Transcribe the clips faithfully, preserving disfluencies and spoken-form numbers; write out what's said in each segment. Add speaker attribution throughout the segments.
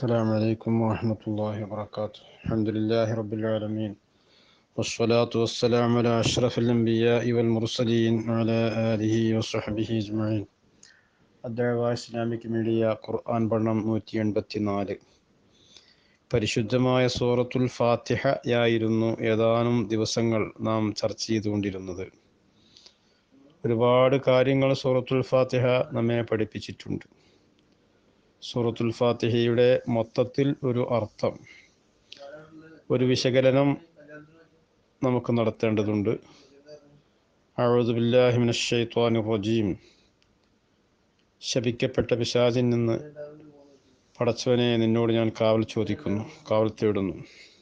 Speaker 1: السلام عليكم ورحمة الله وبركاته. الحمد لله رب العالمين، والصلاة والسلام على أشرف الأنبياء والمرسلين وعلى آله وصحبه أجمعين. الدعوة Islamic media ഖുർആൻ പഠനം നൂറ്റി എൺപത്തി നാല്. പരിശുദ്ധമായ സൂറത്തുൽ ഫാത്തിഹയായിരുന്നു ഏതാനും ദിവസങ്ങൾ നാം ചർച്ച ചെയ്തുകൊണ്ടിരുന്നത്. ഒരുപാട് കാര്യങ്ങൾ സൂറത്തുൽ ഫാത്തിഹ നമ്മെ പഠിപ്പിച്ചിട്ടുണ്ട്. സൂറത്തുൽ ഫാത്തിഹയുടെ മൊത്തത്തിൽ ഒരു അർത്ഥം, ഒരു വിശകലനം നമുക്ക് നടത്തേണ്ടതുണ്ട്. അഊദു ബില്ലാഹി മിനശ് ശൈത്വാനിർ റജീം. ശപിക്കപ്പെട്ട പിശാചിൽ നിന്ന് പടച്ചവനെ നിന്നോട് ഞാൻ കാവൽ ചോദിക്കുന്നു, കാവൽ തേടുന്നു.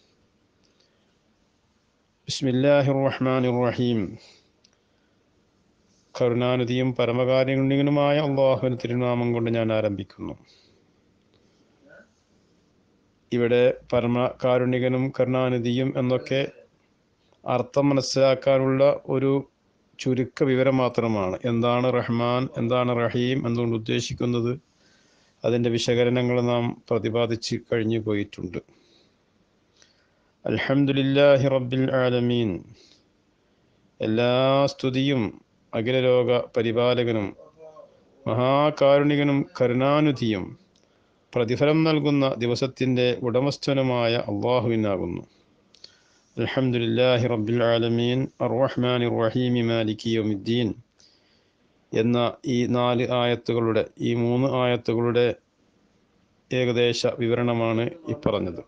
Speaker 1: ബിസ്മില്ലാഹിർ റഹ്മാനിർ റഹീം. കരുണാനിധിയും പരമകാരുണ്യനുമായ അല്ലാഹുവിന്റെ തിരുനാമം കൊണ്ട് ഞാൻ ആരംഭിക്കുന്നു. ഇവിടെ പരമകാരുണികനും കരുണാനിധിയും എന്നൊക്കെ അർത്ഥം മനസ്സിലാക്കാനുള്ള ഒരു ചുരുക്ക വിവരം മാത്രമാണ്. എന്താണ് റഹ്മാൻ, എന്താണ് റഹീം എന്നുകൊണ്ട് ഉദ്ദേശിക്കുന്നത്, അതിൻ്റെ വിശകലനങ്ങൾ നാം പ്രതിപാദിച്ച് കഴിഞ്ഞു പോയിട്ടുണ്ട്. അൽഹംദുലില്ലാഹി റബ്ബിൽ ആലമീൻ. എല്ലാ സ്തുതിയും അഖിലലോക പരിപാലകനും മഹാകാരുണികനും കരുണാനിധിയും പ്രതിഫലം നൽകുന്ന ദിവസത്തിൻ്റെ ഉടമസ്ഥനുമായ അല്ലാഹുവിനാകുന്നു. അൽഹംദുലില്ലാഹി റബ്ബിൽ ആലമീൻ അർറഹ്മാനിർ റഹീം മാലികി യൗമിദ്ദീൻ എന്ന ഈ നാല് ആയത്തുകളുടെ ഈ മൂന്ന് ആയത്തുകളുടെ ഏകദേശ വിവരണമാണ് ഈ പറഞ്ഞത്.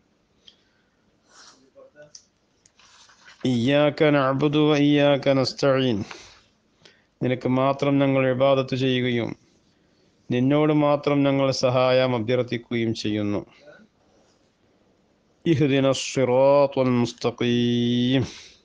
Speaker 1: ഇയ്യാക നഅ്ബുദു വ ഇയ്യാക നസ്തഈൻ. നിനക്ക് മാത്രം ഞങ്ങൾ ഇബാദത്ത് ചെയ്യുകയും നിന്നോട് മാത്രം ഞങ്ങൾ സഹായം അഭ്യർത്ഥിക്കുകയും ചെയ്യുന്നു. ഇഹ്ദിനസ് സിറാത്തുൽ മുസ്തഖീം.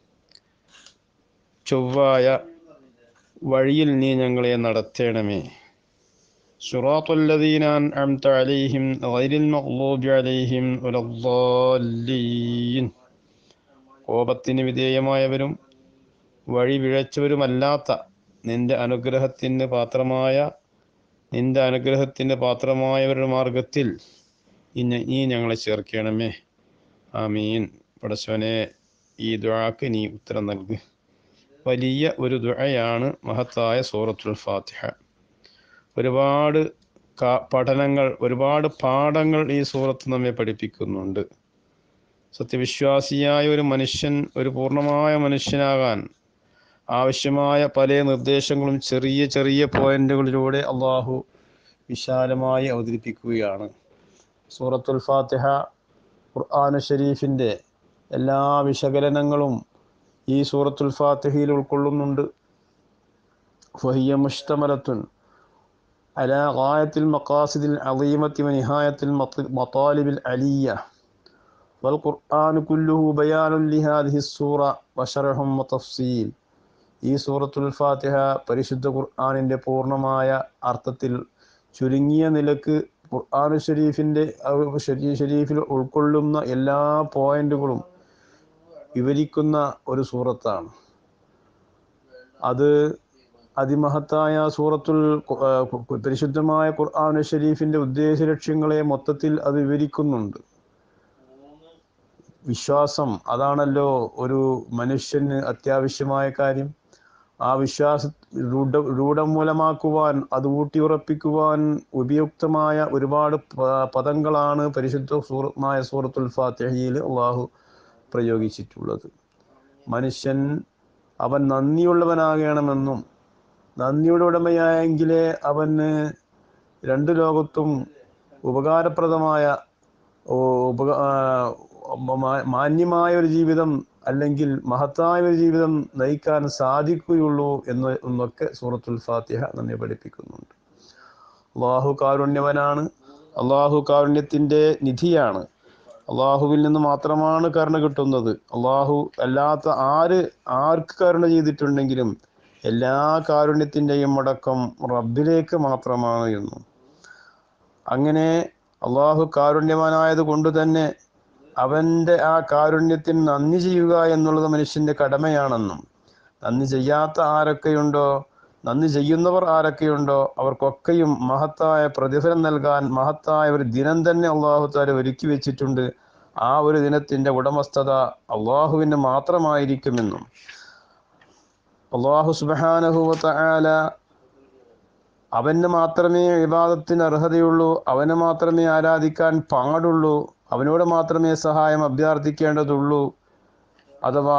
Speaker 1: ചൊവ്വായ വഴിയിൽ നീ ഞങ്ങളെ നടത്തേണമേ. സിറാത്തുൽ ലദീന അൻഅംത അലൈഹിം ഗൈറിൽ മഗ്ളൂബി അലൈഹിം വലദ്ദാല്ലീൻ. കോപത്തിന് വിധേയമായവരും വഴി പിഴച്ചവരുമല്ലാത്ത നിന്റെ അനുഗ്രഹത്തിന് പാത്രമായ നിന്റെ അനുഗ്രഹത്തിന് പാത്രമായവരുടെ മാർഗത്തിൽ നീ ഞങ്ങളെ ചേർക്കണമേ. ആമീൻ. പടച്ചവനെ, ഈ ദുആക്ക് നീ ഉത്തരം നൽകി. വലിയ ഒരു ദുആയാണ് മഹത്തായ സൂറത്തുൽ ഫാത്തിഹ. ഒരുപാട് പഠനങ്ങൾ, ഒരുപാട് പാഠങ്ങൾ ഈ സൂറത്ത് നമ്മെ പഠിപ്പിക്കുന്നുണ്ട്. സത്യവിശ്വാസിയായ ഒരു മനുഷ്യൻ, ഒരു പൂർണ്ണമായ മനുഷ്യനാകാൻ ആവശ്യമായ പല നിർദ്ദേശങ്ങളും ചെറിയ ചെറിയ പോയിന്റുകളിലൂടെ അള്ളാഹു വിശാലമായി അവതരിപ്പിക്കുകയാണ്. സൂറത്തുൽ ഫാത്തിഹ ഖുർആൻ ഷരീഫിൻ്റെ എല്ലാ വിശകലനങ്ങളും ഈ സൂറത്തുൽ ഫാത്തിഹയിൽ ഉൾക്കൊള്ളുന്നുണ്ട്. ഫഹിയ മുഷ്തമലത്തുൻ അലാ ഗായത്തിൽ മഖാസിദിൽ അളീമത്തി വ നിഹായത്തിൽ മതാലിബിൽ അലിയ വൽ ഖുർആൻ കുല്ലുഹു ബയാനുൻ ലിഹാദിഹി സൂറ വശറഹും വതഫ്സീൽ. ഈ സൂറത്തുൽ ഫാത്തിഹ പരിശുദ്ധ ഖുർആനിൻ്റെ പൂർണ്ണമായ അർത്ഥത്തിൽ ചുരുങ്ങിയ നിലക്ക് ഖുർആൻ ഷരീഫിൻ്റെ ഷരീഫിൽ ഉൾക്കൊള്ളുന്ന എല്ലാ പോയിന്റുകളും വിവരിക്കുന്ന ഒരു സൂറത്താണ്. അത് അതിമഹത്തായ സൂറത്തുൽ പരിശുദ്ധമായ ഖുർആൻ ഷരീഫിൻ്റെ ഉദ്ദേശ ലക്ഷ്യങ്ങളെ മൊത്തത്തിൽ അത് വിവരിക്കുന്നുണ്ട്. വിശ്വാസം, അതാണല്ലോ ഒരു മനുഷ്യന് അത്യാവശ്യമായ കാര്യം. ആ വിശ്വാസ രൂഢ രൂഢമൂലമാക്കുവാൻ, അത് ഊട്ടിയുറപ്പിക്കുവാൻ ഉപയുക്തമായ ഒരുപാട് പദങ്ങളാണ് പരിശുദ്ധ സൂറമായ സൂറത്തുൽ ഫാത്തിഹയിൽ അള്ളാഹു പ്രയോഗിച്ചിട്ടുള്ളത്. മനുഷ്യൻ അവൻ നന്ദിയുള്ളവനാകണമെന്നും നന്ദിയുടെ ഉടമയായെങ്കിലേ അവന് രണ്ട് ലോകത്തും ഉപകാരപ്രദമായ ഉപ മാന്യമായ ഒരു ജീവിതം അല്ലെങ്കിൽ മഹത്തായ ഒരു ജീവിതം നയിക്കാൻ സാധിക്കുകയുള്ളൂ എന്ന് എന്നൊക്കെ സൂറത്തുൽ ഫാത്തിഹ നമ്മെ പഠിപ്പിക്കുന്നുണ്ട്. അള്ളാഹു കാരുണ്യവനാണ്. അള്ളാഹു കാരുണ്യത്തിൻ്റെ നിധിയാണ്. അള്ളാഹുവിൽ നിന്ന് മാത്രമാണ് കരുണ കിട്ടുന്നത്. അള്ളാഹു അല്ലാത്ത ആര് ആർക്ക് കരുണ ചെയ്തിട്ടുണ്ടെങ്കിലും എല്ലാ കാരുണ്യത്തിൻ്റെയും അടക്കം റബ്ബിലേക്ക് മാത്രമാണ് എന്നും, അങ്ങനെ അള്ളാഹു കാരുണ്യവാനായത് കൊണ്ട് തന്നെ അവൻ്റെ ആ കാരുണ്യത്തിന് നന്ദി ചെയ്യുക എന്നുള്ളത് മനുഷ്യൻ്റെ കടമയാണെന്നും, നന്ദി ചെയ്യാത്ത ആരൊക്കെയുണ്ടോ നന്ദി ചെയ്യുന്നവർ ആരൊക്കെയുണ്ടോ അവർക്കൊക്കെയും മഹത്തായ പ്രതിഫലം നൽകാൻ മഹത്തായ ഒരു ദിനം തന്നെ അള്ളാഹു തആല ഒരുക്കി വെച്ചിട്ടുണ്ട്. ആ ഒരു ദിനത്തിൻ്റെ ഉടമസ്ഥത അള്ളാഹുവിന് മാത്രമായിരിക്കുമെന്നും അള്ളാഹു സുബ്ഹാനഹു വ തആല അവന് മാത്രമേ ഇബാദത്തിന് അർഹതയുള്ളൂ, അവന് മാത്രമേ ആരാധിക്കാൻ പാടുള്ളൂ, അവനോട് മാത്രമേ സഹായം അഭ്യർത്ഥിക്കേണ്ടതുള്ളൂ. അഥവാ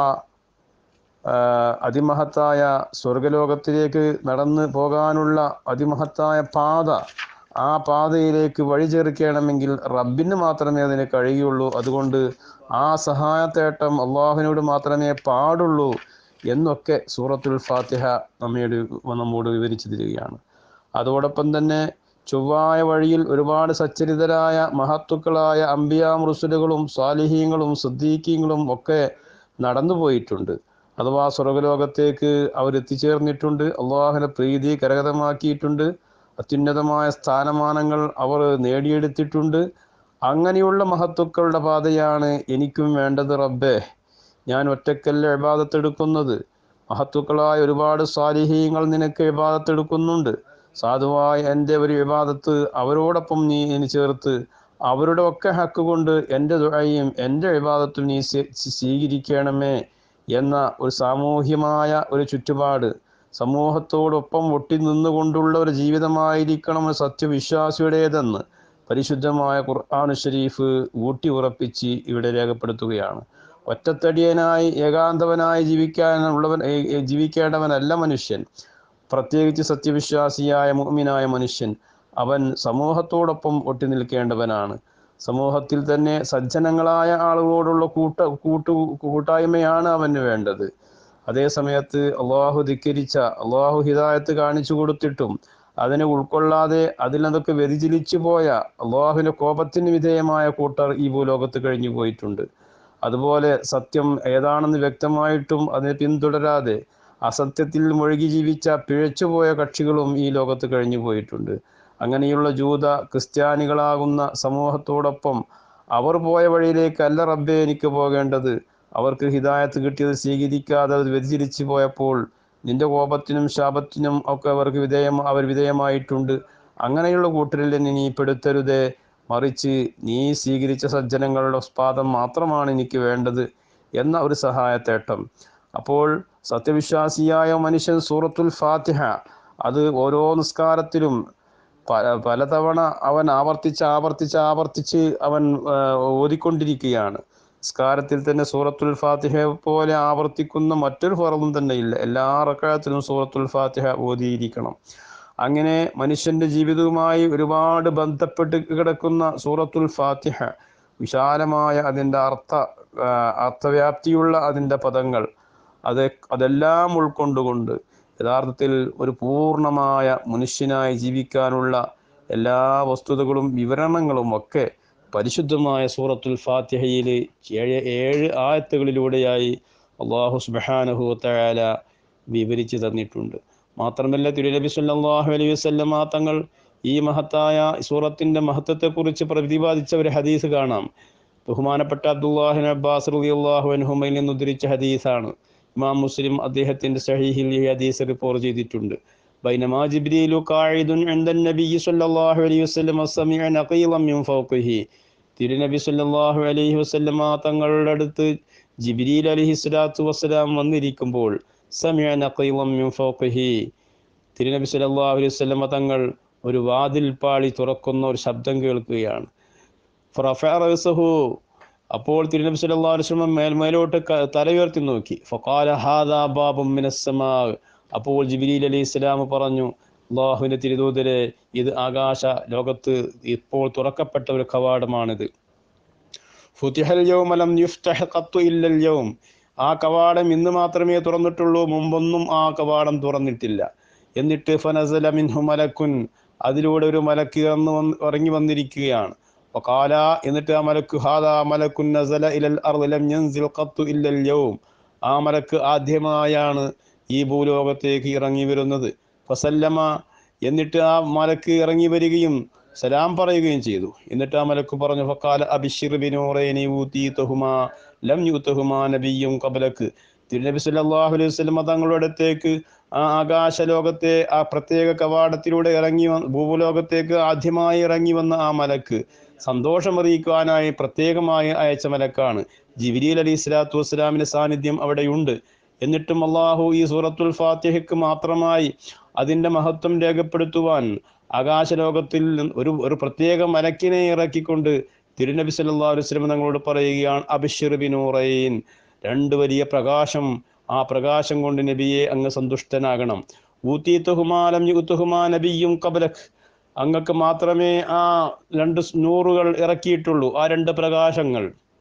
Speaker 1: അതിമഹത്തായ സ്വർഗലോകത്തിലേക്ക് നടന്നു പോകാനുള്ള അതിമഹത്തായ പാത, ആ പാതയിലേക്ക് വഴി ചേർക്കണമെങ്കിൽ റബ്ബിന് മാത്രമേ അതിന് കഴിയുള്ളൂ. അതുകൊണ്ട് ആ സഹായത്തേട്ടം അള്ളാഹുവിനോട് മാത്രമേ പാടുള്ളൂ എന്നൊക്കെ സൂറത്തുൽ ഫാത്തിഹ നമ്മോട് നമ്മോട് വിവരിച്ചു തരികയാണ്. അതോടൊപ്പം തന്നെ ചൊവ്വായ വഴിയിൽ ഒരുപാട് സച്ചരിതരായ മഹത്തുക്കളായ അംബിയാ മുർസലുകളും സ്വാലിഹീങ്ങളും സിദ്ദീഖീങ്ങളും ഒക്കെ നടന്നു പോയിട്ടുണ്ട്. അഥവാ സ്വർഗലോകത്തേക്ക് അവരെത്തിച്ചേർന്നിട്ടുണ്ട്, അള്ളാഹുവിൻ്റെ പ്രീതി കരഗതമാക്കിയിട്ടുണ്ട്, അത്യുന്നതമായ സ്ഥാനമാനങ്ങൾ അവർ നേടിയെടുത്തിട്ടുണ്ട്. അങ്ങനെയുള്ള മഹത്തുക്കളുടെ പാതയാണ് എനിക്കും വേണ്ടത് റബ്ബേ. ഞാൻ ഒറ്റക്കല്ല ഇബാദത്തെടുക്കുന്നത്, മഹത്തുക്കളായ ഒരുപാട് സ്വാലിഹീങ്ങൾ നിനക്ക് ഇബാദത്തെടുക്കുന്നുണ്ട്. സാധുവായ എൻ്റെ ഒരു ഇബാദത്ത് അവരോടൊപ്പം നീ ഇനി ചേർത്ത് അവരുടെ ഒക്കെ ഹക്ക് കൊണ്ട് എൻ്റെ ദുആയും എൻ്റെ ഇബാദത്തും നീ സ്വീകരിക്കണമേ എന്ന ഒരു സാമൂഹ്യമായ ഒരു ചുറ്റുപാട്, സമൂഹത്തോടൊപ്പം ഒട്ടി നിന്നുകൊണ്ടുള്ള ഒരു ജീവിതമായിരിക്കണം ഒരു സത്യവിശ്വാസിയുടേതെന്ന് പരിശുദ്ധമായ ഖുർആൻ ഷരീഫ് ഊട്ടി ഉറപ്പിച്ച് ഇവിടെ രേഖപ്പെടുത്തുകയാണ്. ഒറ്റത്തടിയനായി ഏകാന്തവനായി ജീവിക്കാനുള്ളവൻ ജീവിക്കേണ്ടവനല്ല മനുഷ്യൻ. പ്രത്യേകിച്ച് സത്യവിശ്വാസിയായ മുഅ്മിനായ മനുഷ്യൻ അവൻ സമൂഹത്തോടൊപ്പം ഒട്ടി നിൽക്കേണ്ടവനാണ്. സമൂഹത്തിൽ തന്നെ സജ്ജനങ്ങളായ ആളുകളോടുള്ള കൂട്ട കൂട്ടു കൂട്ടായ്മയാണ് അവന് വേണ്ടത്. അതേ സമയത്ത് അള്ളാഹു ധിക്കരിച്ച, അള്ളാഹു ഹിദായത്ത് കാണിച്ചു കൊടുത്തിട്ടും അതിനെ ഉൾക്കൊള്ളാതെ അതിൽ നിന്നൊക്കെ വ്യതിചലിച്ചു പോയ അള്ളാഹുവിൻ്റെ കോപത്തിന് വിധേയമായ കൂട്ടർ ഈ ഭൂലോകത്ത് കഴിഞ്ഞു പോയിട്ടുണ്ട്. അതുപോലെ സത്യം ഏതാണെന്ന് വ്യക്തമായിട്ടും അതിനെ പിന്തുടരാതെ അസത്യത്തിൽ മുഴുകി ജീവിച്ച പിഴച്ചുപോയ കക്ഷികളും ഈ ലോകത്ത് കഴിഞ്ഞു പോയിട്ടുണ്ട്. അങ്ങനെയുള്ള ജൂത ക്രിസ്ത്യാനികളാകുന്ന സമൂഹത്തോടൊപ്പം അവർ പോയ വഴിയിലേക്കല്ല റബ്ബേ എനിക്ക് പോകേണ്ടത്. അവർക്ക് ഹിദായത്ത് കിട്ടിയത് സ്വീകരിക്കാതെ അത് വ്യതിചലിച്ചു പോയപ്പോൾ നിന്റെ കോപത്തിനും ശാപത്തിനും ഒക്കെ അവർക്ക് വിധേയം അവർ വിധേയമായിട്ടുണ്ട്. അങ്ങനെയുള്ള കൂട്ടരിൽ നീ പെടുത്തരുതേ, മറിച്ച് നീ സ്വീകരിച്ച സജ്ജനങ്ങളുടെ പാദം മാത്രമാണ് എനിക്ക് വേണ്ടത് എന്ന ഒരു സഹായത്തേട്ടം. അപ്പോൾ സത്യവിശ്വാസിയായ മനുഷ്യൻ സൂറത്തുൽ ഫാത്തിഹ അത് ഓരോ നിസ്കാരത്തിലും പല പലതവണ അവൻ ആവർത്തിച്ച് ആവർത്തിച്ച് ആവർത്തിച്ച് അവൻ ഓതിക്കൊണ്ടിരിക്കുകയാണ്. നിസ്കാരത്തിൽ തന്നെ സൂറത്തുൽ ഫാത്തിഹ പോലെ ആവർത്തിക്കുന്ന മറ്റൊരു ഫർളും തന്നെ ഇല്ല. എല്ലാ റക്അത്തിലും സൂറത്തുൽ ഫാത്തിഹ ഓതിയിരിക്കണം. അങ്ങനെ മനുഷ്യൻ്റെ ജീവിതവുമായി ഒരുപാട് ബന്ധപ്പെട്ട് കിടക്കുന്ന സൂറത്തുൽ ഫാത്തിഹ, വിശാലമായ അതിൻ്റെ അർത്ഥ അർത്ഥവ്യാപ്തിയുള്ള അതിൻ്റെ പദങ്ങൾ, അത് അതെല്ലാം ഉൾക്കൊണ്ടുകൊണ്ട് യഥാർത്ഥത്തിൽ ഒരു പൂർണ്ണമായ മനുഷ്യനായി ജീവിക്കാനുള്ള എല്ലാ വസ്തുതകളും വിവരണങ്ങളും ഒക്കെ പരിശുദ്ധമായ സൂറത്തുൽ ഫാത്തിഹയിൽ ഏഴ് ഏഴ് ആയത്തുകളിലൂടെയായി അല്ലാഹു സുബ്ഹാനഹു വ തആല വിവരിച്ചു തന്നിട്ടുണ്ട്. മാത്രമല്ല തിരുനബി സല്ലല്ലാഹു അലൈഹി വസല്ലമ തങ്ങൾ ഈ മഹത്തായ സൂറത്തിൻ്റെ മഹത്വത്തെക്കുറിച്ച് പ്രതിപാദിച്ച ഒരു ഹദീസ് കാണാം. ബഹുമാനപ്പെട്ട അബ്ദുല്ലാഹി ഇബ്നു അബ്ബാസ് റളിയല്ലാഹു അൻഹുമയിൽ നിന്ന് ഉദ്ധരിച്ച ഹദീസാണ്. ഇമാം മുസ്ലിം അദ്ദേഹത്തിൻ്റെ സഹീഹിൽ ഈ ഹദീസ് റിപ്പോർട്ട് ചെയ്തിട്ടുണ്ട്. ബൈനമാ ജിബ്രീലു ഖാഇദുൻ ഇൻദൻ നബിയ്യി സ്വല്ലല്ലാഹു അലൈഹി വസല്ലം സമിഅ നഖീലൻ മിൻ ഫൗഖിഹി. തിരുനബി സ്വല്ലല്ലാഹു അലൈഹി വസല്ലമ തങ്ങളുടെ അടുത്ത് ജിബ്രീൽ അലൈഹിസ്സലാത്തു വസ്സലാം വന്നിരിക്കുമ്പോൾ സമിഅ നഖീലൻ മിൻ ഫൗഖിഹി, തിരുനബി സ്വല്ലല്ലാഹു അലൈഹി വസല്ലമ തങ്ങൾ ഒരു വാതിൽ പാളി തുറക്കുന്ന ഒരു ശബ്ദം കേൾക്കുകയാണ്. ഫറഫഅ റഅസഹു, അപ്പോൾ തിരുനബി സല്ലല്ലാഹു അലൈഹി വസല്ലം മേൽമേലോട്ട് തല ഉയർത്തി നോക്കി. ഫഖാല ഹാദാ ബാബും മിനസ്സമാ, അപ്പോൾ ജിബ്രീൽ അലൈഹിസ്സലാം പറഞ്ഞു, അല്ലാഹുവിൻ്റെ തിരുദൂതരെ, ഇത് ആകാശ ലോകത്ത് ഇപ്പോൾ തുറക്കപ്പെട്ട ഒരു കവാടമാണിത്. ഫുതിഹൽ യൗമ ലം യുഫ്തഹ് ഖത്തു ഇല്ലൽ യൗം, ആ കവാടം ഇന്ന് മാത്രമേ തുറന്നിട്ടുള്ളൂ, മുമ്പൊന്നും ആ കവാടം തുറന്നിട്ടില്ല. എന്നിട്ട് ഫനസല മിൻഹു മലക്കുൻ, അതിലൂടെ ഒരു മലക്ക് ഇറങ്ങി വന്നിരിക്കുകയാണ്. വഖാല, എന്നിട്ട് ആ മലക്ക് ഹാദാ മലക്കുൻ നസല ഇലൽ അർളി ലം യൻസിൽ ഖത്തു ഇല്ലൽ യൗം, ആ മലക്ക് ആദ്യമായാണ് ഈ ഭൂലോകത്തേക്ക് ഇറങ്ങി വരുന്നത്. ഫസല്ലമ, എന്നിട്ട് ആ മലക്ക് ഇറങ്ങി വരികയും സലാം പറയുകയും ചെയ്തു. എന്നിട്ട് ആ മലക്ക് പറഞ്ഞു, ഫഖാല അബ്ശിർ ബിനൂറൈനി ഊതീതുഹുമാ ലം യൂതഹുമാ നബിയ്യും ഖബ്ലക്, തിരുനബി സല്ലല്ലാഹു അലൈഹി വസല്ലം തങ്ങളുടെ അടുത്തേക്ക് ആ ആകാശലോകത്തെ ആ പ്രത്യേക കവാടത്തിലൂടെ ഇറങ്ങി വന്ന് ഭൂലോകത്തേക്ക് ആദ്യമായി ഇറങ്ങി വന്ന ആ മലക്ക് സന്തോഷമറിയിക്കുവാനായി പ്രത്യേകമായി അയച്ച മലക്കാണ്. ജിബ്രീൽ അലൈഹി സ്വലാത്തു വസ്സലാമിന്റെ സാന്നിധ്യം അവിടെയുണ്ട്. എന്നിട്ടും അള്ളാഹു ഈ സൂറത്തുൽ ഫാത്തിഹയ്ക്ക് മാത്രമായി അതിൻ്റെ മഹത്വം രേഖപ്പെടുത്തുവാൻ ആകാശലോകത്തിൽ ഒരു ഒരു പ്രത്യേക മലക്കിനെ ഇറക്കിക്കൊണ്ട് തിരുനബി സല്ലല്ലാഹു അലൈഹി വസല്ലം തങ്ങളോട് പറയുകയാണ്, അബ്ശിർ ബിനൂറൈൻ, രണ്ട് വലിയ പ്രകാശം, ആ പ്രകാശം കൊണ്ട് നബിയെ അങ്ങ് സന്തുഷ്ടനാകണം. ഊതീതുഹുമാ ലം യുഅ്തുഹുമാ നബിയ്യും ഖബ്ലക്, അങ്ങക്ക് മാത്രമേ ആ രണ്ട് നൂറുകൾ ഇറക്കിയിട്ടുള്ളൂ, ആ രണ്ട് പ്രകാശങ്ങൾ.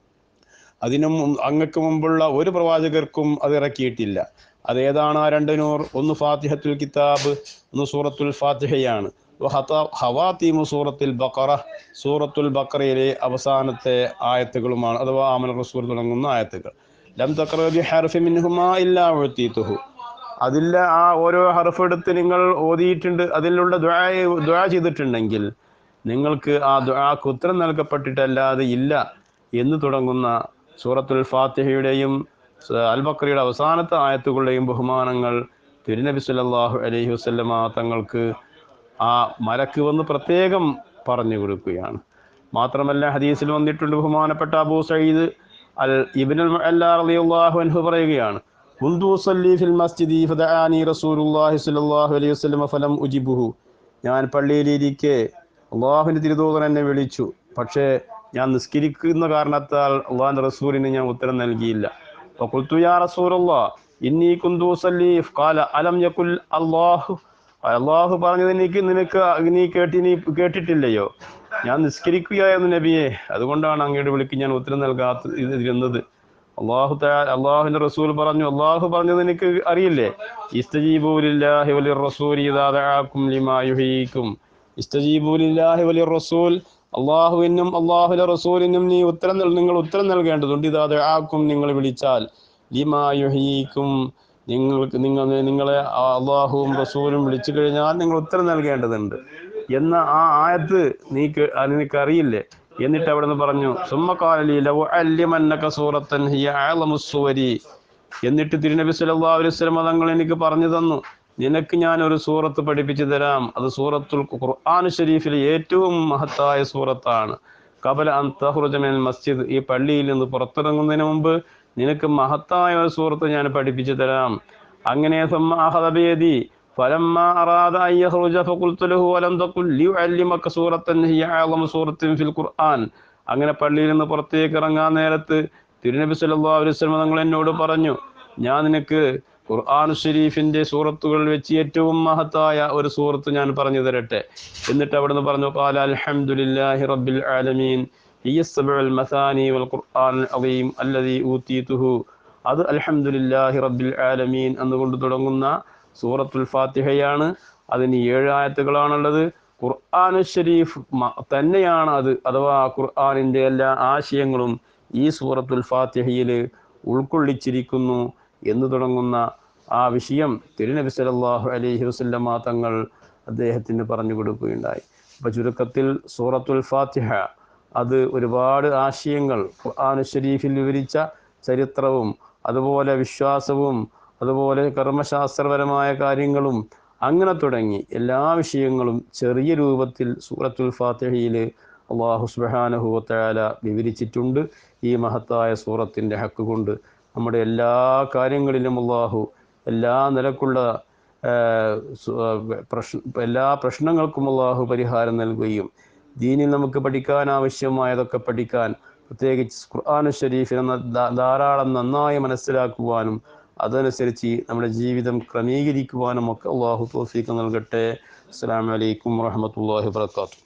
Speaker 1: അതിനും അങ്ങക്ക് മുമ്പുള്ള ഒരു പ്രവാചകർക്കും അത് ഇറക്കിയിട്ടില്ല. അതേതാണ് ആ രണ്ട് നൂർ? ഒന്ന് ഫാത്തിഹത്തുൽ കിതാബ്, ഒന്ന് സൂറത്തുൽ ഫാത്തിഹയാണ്. ഹവാത്തീമു സൂറത്തുൽ ബഖറ, സൂറത്തുൽ ബഖറയിലെ അവസാനത്തെ ആയത്തുകളുമാണ്, അഥവാ ആമന റസൂൽ തുടങ്ങുന്ന ആയത്തുകൾ. ലം തഖറ ബി ഹർഫി മിൻഹുമാ ഇല്ലാ ഉഅ്തീതുഹു, അതില്ല ആ ഓരോ ഹർഫ് എടുത്ത് നിങ്ങൾ ഓതിയിട്ടുണ്ട്, അതിലുള്ള ദുആ ദുആ ചെയ്തിട്ടുണ്ടെങ്കിൽ നിങ്ങൾക്ക് ആ ദുആക്ക് ഉത്തരം നൽകപ്പെട്ടിട്ടല്ലാതെ ഇല്ല എന്ന് തുടങ്ങുന്ന സൂറത്തുൽ ഫാത്തിഹയുടെയും അൽ ബഖറയുടെ അവസാനത്തെ ആയത്തുകളുടെയും ബഹുമാനങ്ങൾ തിരുനബി സല്ലല്ലാഹു അലൈഹി വസല്ലമ തങ്ങൾക്ക് ആ മലക്ക് വന്ന് പ്രത്യേകം പറഞ്ഞു കൊടുക്കുകയാണ്. മാത്രമല്ല ഹദീസിൽ വന്നിട്ടുണ്ട്, ബഹുമാനപ്പെട്ട അബൂ സഈദ് അൽ ഇബ്നുൽ മുഅല്ല റളിയല്ലാഹു അൻഹു പറയുകയാണ്, കുന്തു ഉസല്ലി ഫിൽ മസ്ജിദി ഫദഅനി റസൂലുള്ളാഹി സ്വല്ലല്ലാഹു അലൈഹി വസല്ലം ഫലം ഉജിബുഹു, ഞാൻ പള്ളിയിലിരിക്കെ അള്ളാഹുവിൻ്റെ തിരുദൂതൻ എന്നെ വിളിച്ചു, പക്ഷേ ഞാൻ നിസ്കരിക്കുന്ന കാരണത്താൽ അള്ളാഹുവിൻ്റെ റസൂലിന് ഞാൻ ഉത്തരം നൽകിയില്ല. ഫഖുൽതു യാ റസൂലല്ലാഹ് ഇന്നി കുന്തു ഉസല്ലി ഖാല അലം യഖുൽ അല്ലാഹു, അള്ളാഹു പറഞ്ഞത് എനിക്ക് നിനക്ക് നീ കേട്ടി നീ കേട്ടിട്ടില്ലയോ? ഞാൻ നിസ്കരിക്കുകയായിരുന്നു നബിയെ, അതുകൊണ്ടാണ് അങ്ങയുടെ വിളിക്ക് ഞാൻ ഉത്തരം നൽകാത്ത ഇരുന്നത്. അള്ളാഹു തആല അള്ളാഹുവിൻ്റെ റസൂൽ പറഞ്ഞു, അള്ളാഹു പറഞ്ഞത് എനിക്ക് അറിയില്ലേ? ഇസ്തജീബൂ ലില്ലാഹി വലിർ റസൂലി ഇദാ ദഅാകും ലിമാ യുഹീകും, ഇസ്തജീബൂ ലില്ലാഹി വലിർ റസൂൽ, അള്ളാഹുവിനും അള്ളാഹുവിൻ്റെ റസൂലിനും നീ ഉത്തരം നിങ്ങൾ ഉത്തരം നൽകേണ്ടതുണ്ട്. ഇദാ ദഅാകും, നിങ്ങൾ വിളിച്ചാൽ, ലിമാ യുഹീകും, നിങ്ങൾക്ക് നിങ്ങൾ നിങ്ങളെ അള്ളാഹുവും റസൂലും വിളിച്ചു കഴിഞ്ഞാൽ നിങ്ങൾ ഉത്തരം നൽകേണ്ടതുണ്ട് എന്ന ആ ആയത്ത് നീ നിനക്കറിയില്ലേ? എന്നിട്ട് അവിടെ നിന്ന് പറഞ്ഞു, സുമ്മ ഖാല ലീ ലൗ അല്ലിമന്നക സൂറത്തൻ ഹിയ അഅ്ലമുസ് സുവരി, എന്നിട്ട് തിരുനബി സല്ലല്ലാഹു അലൈഹി വസല്ലം തങ്ങൾ എനിക്ക് പറഞ്ഞു തന്നു, നിനക്ക് ഞാൻ ഒരു സൂറത്ത് പഠിപ്പിച്ചു തരാം, അത് സൂറത്തുൽ ഖുർആൻ ഷരീഫിലെ ഏറ്റവും മഹത്തായ സൂറത്താണ്. ഖബല അൻ തഖ്റുജ മിനൽ മസ്ജിദ്, ഈ പള്ളിയിൽ നിന്ന് പുറത്തിറങ്ങുന്നതിന് മുമ്പ് നിനക്ക് മഹത്തായ ഒരു സൂറത്ത് ഞാൻ പഠിപ്പിച്ചു തരാം. അങ്ങനെ സുമ്മ അഖദ ബിയദി ഫലമ്മാ അറാദ അൻ യഖ്റുജ ഫഖുൽതു ലഹു വലം തഖുൽ ലിയുഅല്ലിമക സൂറത്തൻ ഹിയ അഅ്ലമു സൂറത്തിൻ ഫിൽ ഖുർആൻ, അങ്ങനെ പള്ളിയിൽ നിന്ന് പുറത്തേക്ക് ഇറങ്ങാൻ നേരത്ത് തിരുനബി സല്ലല്ലാഹു അലൈഹി വസല്ലം തങ്ങൾ എന്നോട് പറഞ്ഞു, ഞാൻ നിനക്ക് ഖുർആൻ ഷരീഫിന്റെ സൂറത്തുകളിൽ വെച്ച് ഏറ്റവും മഹത്തായ ഒരു സൂറത്ത് ഞാൻ പറഞ്ഞു തരട്ടെ. എന്നിട്ട് അവിടുന്ന് പറഞ്ഞു, ഖാല അൽഹംദുലില്ലാഹി റബ്ബിൽ ആലമീൻ ഹിയസ്സബഉൽ മസാനി വൽ ഖുർആൻ അലീം അല്ലദീ ഊതീതുഹു, അത് അൽഹംദുലില്ലാഹി റബ്ബിൽ ആലമീൻ എന്നുകൊണ്ട് തുടങ്ങുന്ന സൂറത്തുൽ ഫാത്തിഹയാണ്. അതിന് ഏഴ് ആയത്തുകളാണുള്ളത്. ഖുർആൻ ഷരീഫ് തന്നെയാണ് അത്, അഥവാ ഖുർആനിൻ്റെ എല്ലാ ആശയങ്ങളും ഈ സൂറത്തുൽ ഫാത്തിഹയിൽ ഉൾക്കൊള്ളിച്ചിരിക്കുന്നു എന്ന് തുടങ്ങുന്ന ആ വിഷയം തിരുനബി സല്ലല്ലാഹു അലൈഹി വസല്ലമ തങ്ങൾ അദ്ദേഹത്തിന് പറഞ്ഞു കൊടുക്കുകയുണ്ടായി. അപ്പോൾ ചുരുക്കത്തിൽ സൂറത്തുൽ ഫാത്തിഹ അത് ഒരുപാട് ആശയങ്ങൾ ഖുർആൻ ഷരീഫിൽ വിവരിച്ച ചരിത്രവും അതുപോലെ വിശ്വാസവും അതുപോലെ കർമ്മശാസ്ത്രപരമായ കാര്യങ്ങളും അങ്ങനെ തുടങ്ങി എല്ലാ വിഷയങ്ങളും ചെറിയ രൂപത്തിൽ സൂറത്തുൽ ഫാത്തിഹയിൽ അല്ലാഹു സുബ്ഹാനഹു വ തആല വിവരിച്ചിട്ടുണ്ട്. ഈ മഹത്തായ സൂറത്തിൻ്റെ ഹക്ക് കൊണ്ട് നമ്മുടെ എല്ലാ കാര്യങ്ങളിലും അല്ലാഹു എല്ലാ നിലക്കുള്ള പ്രശ്ന എല്ലാ പ്രശ്നങ്ങൾക്കും അല്ലാഹു പരിഹാരം നൽകുകയും ദീനിൽ നമുക്ക് പഠിക്കാൻ ആവശ്യമായതൊക്കെ പഠിക്കാൻ, പ്രത്യേകിച്ച് ഖുർആൻ ഷരീഫിനെ ധാരാളം നന്നായി മനസ്സിലാക്കുവാനും അതനുസരിച്ച് നമ്മുടെ ജീവിതം ക്രമീകരിക്കുവാനും ഒക്കെ അല്ലാഹു തൗഫീഖ് നൽകട്ടെ. അസ്സലാമു അലൈക്കും വറഹ്മത്തുള്ളാഹി വബറകാതുഹു.